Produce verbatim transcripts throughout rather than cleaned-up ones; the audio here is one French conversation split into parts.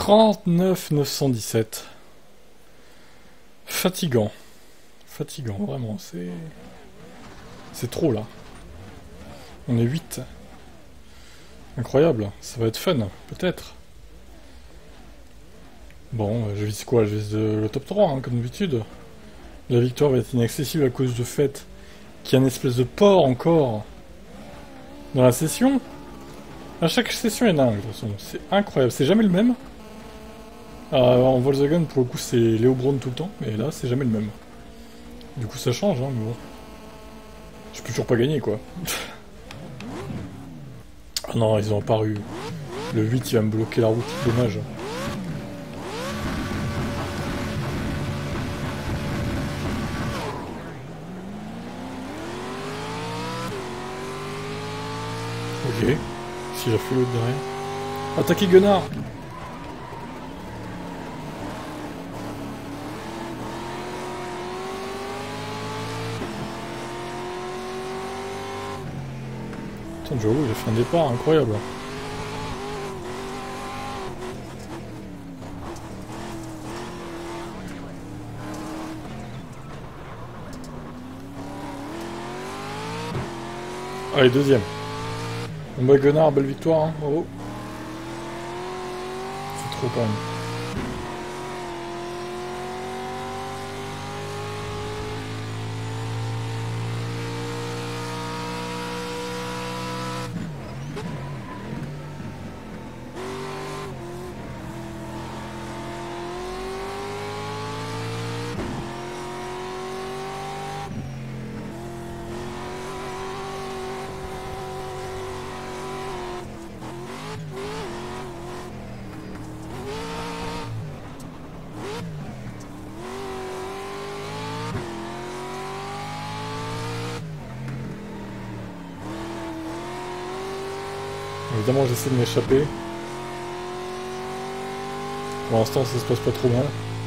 trente-neuf neuf cent dix-sept. Fatigant. Fatigant, vraiment, c'est... C'est trop, là. On est huit. Incroyable, ça va être fun, peut-être. Bon, je vise quoi? Je vise le top trois, hein, comme d'habitude. La victoire va être inaccessible à cause du fait qu'il y a une espèce de port encore dans la session. À chaque session est dingue, de toute façon. C'est incroyable, c'est jamais le même. Euh, en Volkswagen, pour le coup, c'est Léo Braun tout le temps, mais là, c'est jamais le même. Du coup, ça change, hein, mais bon. Je peux toujours pas gagner, quoi. Ah non, ils ont apparu. Le huit, il va me bloquer la route, dommage. Ok. Si j'ai fait l'autre derrière. Attaquez Guenard! Putain, Joe, il a fait un départ incroyable. Allez, deuxième. On bat Guenard, belle victoire, hein, bravo. C'est trop quand même. Évidemment, j'essaie de m'échapper. Pour l'instant, ça se passe pas trop mal.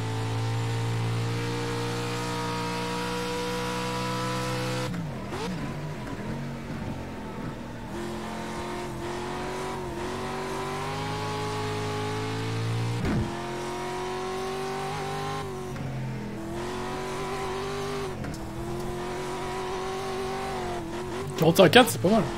quarante et un à quatre, c'est pas mal.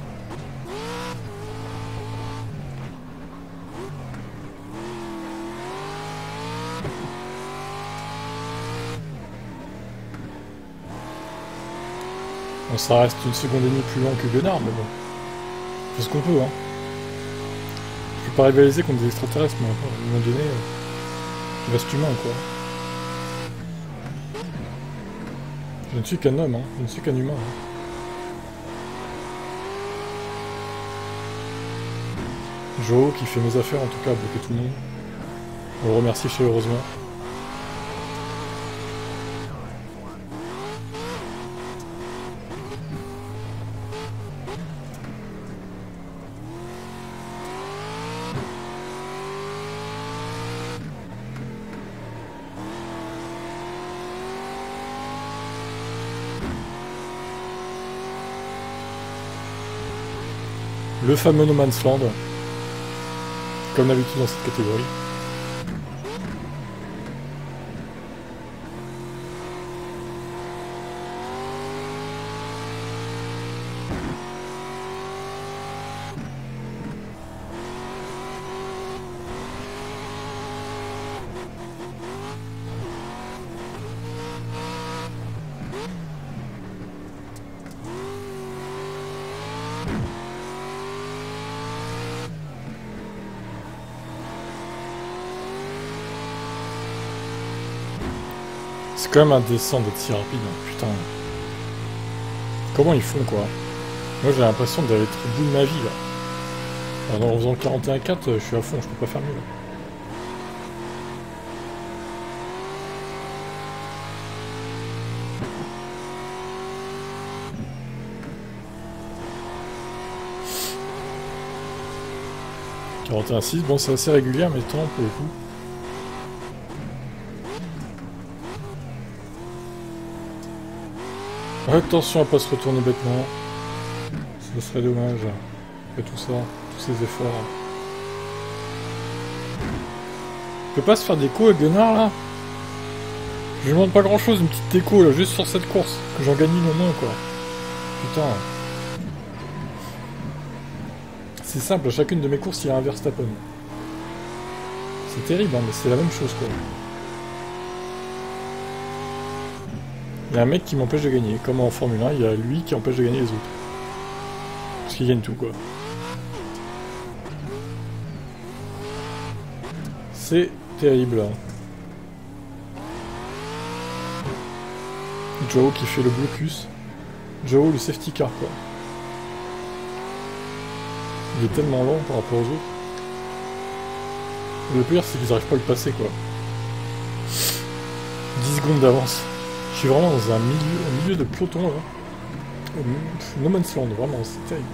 Bon, ça reste une seconde et demie plus lent que Guenard, mais bon. On fait ce qu'on peut, hein. Je peux pas rivaliser contre des extraterrestres, mais à un moment donné, euh, je reste humain, quoi. Je ne suis qu'un homme, hein. Je ne suis qu'un humain. Hein. Joe, qui fait mes affaires, en tout cas, à bloquer tout le monde. On le remercie chaleureusement. Le fameux No Man's Land, comme d'habitude dans cette catégorie. C'est quand même indécent d'être si rapide, hein. Putain. Comment ils font, quoi? Moi, j'ai l'impression d'aller être au bout de ma vie, là. Alors, en faisant quarante et un à quatre, je suis à fond, je peux pas faire mieux, là. quarante et un à six, bon, c'est assez régulier, mais tant pour le coup. Attention à pas se retourner bêtement. Ce serait dommage. Après tout ça, tous ces efforts. peut pas se faire déco avec Gunnar là? Je lui demande pas grand chose, une petite déco là, juste sur cette course. Que j'en gagne une au moins quoi. Putain. C'est simple, à chacune de mes courses il y a un Verstappen. C'est terrible, hein, mais c'est la même chose quoi. Il y a un mec qui m'empêche de gagner. Comme en Formule un, il y a lui qui empêche de gagner les autres. Parce qu'il gagne tout quoi. C'est terrible. Hein. Joe qui fait le blocus. Joe le safety car quoi. Il est tellement lent par rapport aux autres. Le pire c'est qu'ils n'arrivent pas à le passer quoi. dix secondes d'avance. Je suis vraiment dans un milieu, au milieu de peloton là. No Man's Land, vraiment, c'est terrible.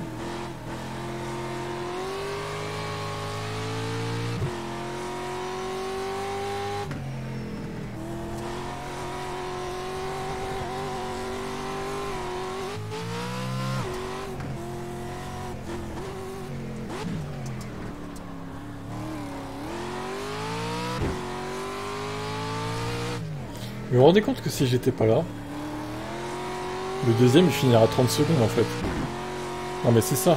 Mais vous vous rendez compte que si j'étais pas là, le deuxième il finira à trente secondes en fait. Non mais c'est ça.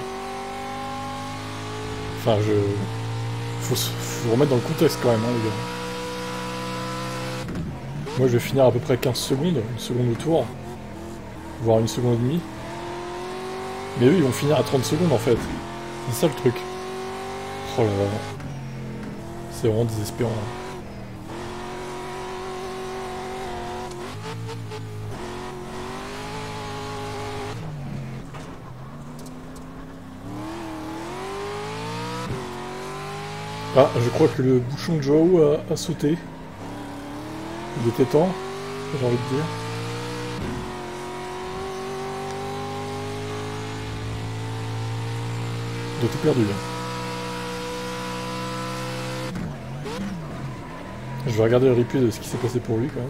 Enfin je... Faut se faut remettre dans le contexte quand même hein les gars. Moi je vais finir à peu près quinze secondes, une seconde au tour. Voire une seconde et demie. Mais eux ils vont finir à trente secondes en fait. C'est ça le truc. Oh là là. C'est vraiment désespérant. Hein. Ah, je crois que le bouchon de Joao a, a sauté. Il était temps, j'ai envie de dire. Il a tout perdu. Hein. Je vais regarder le replay de ce qui s'est passé pour lui quand même.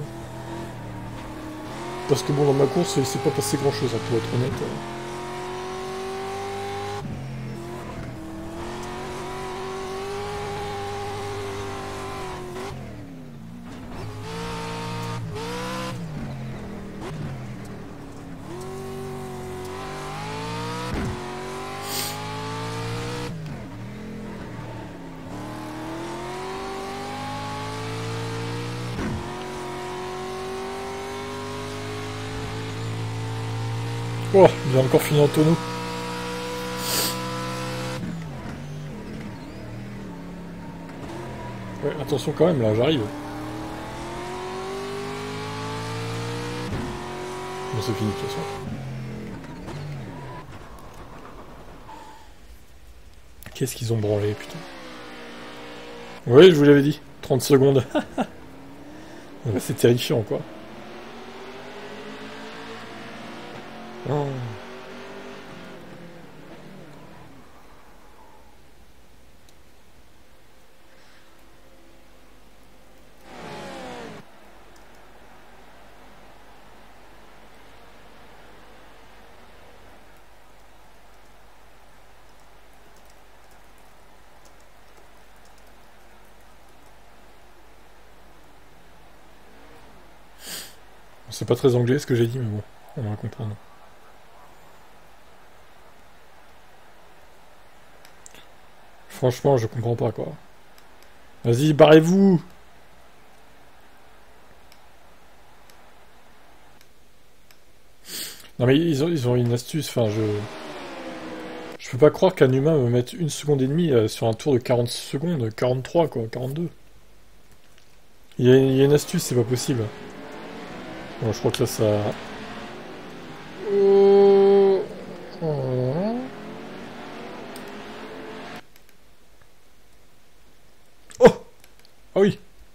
Parce que bon, dans ma course, il s'est pas passé grand chose, hein, pour être honnête. Oh, il a encore fini en tonneau. Ouais, attention quand même, là, j'arrive. Bon, c'est fini de toute façon. Qu'est-ce qu'ils ont branlé, putain. Oui, je vous l'avais dit. trente secondes. Ouais, c'est terrifiant, quoi. Oh. C'est pas très anglais ce que j'ai dit, mais bon, on va comprendre. Franchement, je comprends pas, quoi. Vas-y, barrez-vous! Non mais ils ont, ils ont une astuce, enfin je... Je peux pas croire qu'un humain me mette une seconde et demie euh, sur un tour de quarante secondes, quarante-trois quoi, quarante-deux. Il y a, il y a une astuce, c'est pas possible. Bon, je crois que là ça... Oh. Oh. Oh. Ah oui.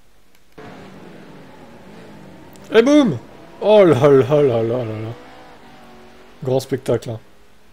Et boum. Oh là là là là là là. Grand spectacle, hein.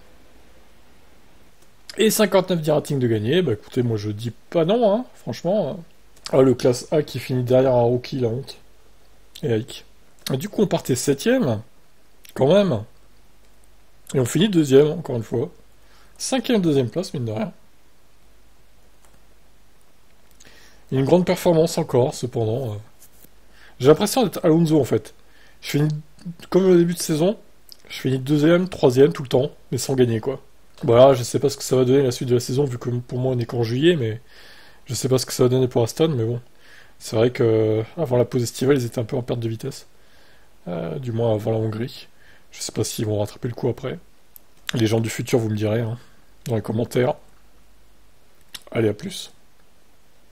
Et cinquante-neuf dix ratings de gagné, bah écoutez, moi je dis pas non, hein, franchement. Ah, le classe A qui finit derrière un rookie, la honte. Et Ike. Et du coup, on partait septième, quand même. Et on finit deuxième, encore une fois. Cinquième, deuxième place, mine de rien. Une grande performance encore, cependant. euh. J'ai l'impression d'être Alonso, en fait. Je finis, comme au début de saison, je finis deuxième, troisième tout le temps, mais sans gagner, quoi. Voilà, je sais pas ce que ça va donner la suite de la saison, vu que pour moi on est qu'en juillet, mais je sais pas ce que ça va donner pour Aston, mais bon. C'est vrai que avant la pause estivale, ils étaient un peu en perte de vitesse. Euh, du moins avant la Hongrie. Je sais pas s'ils vont rattraper le coup après. Les gens du futur, vous me direz, hein, dans les commentaires. Allez, à plus.